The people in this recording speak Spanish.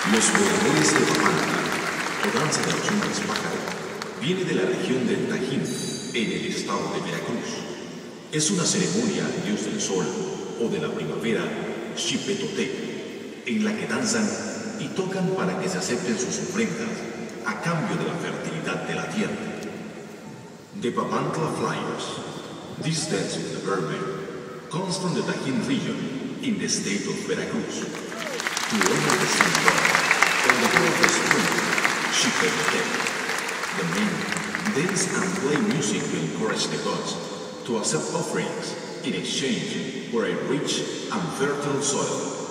Los voladores de Papantla, o danza de los hombres pájaro, viene de la región del Tajín, en el estado de Veracruz. Es una ceremonia al dios del sol o de la primavera, Xipetotec, en la que danzan y tocan para que se acepten sus ofrendas a cambio de la fertilidad de la tierra. The Papantla Flyers. This dance of the Birdman comes from the Tajín region in the state of Veracruz. To honor the sun god, on the day of the spring, Xipetotec, the men dance and play music to encourage the gods to accept offerings in exchange for a rich and fertile soil.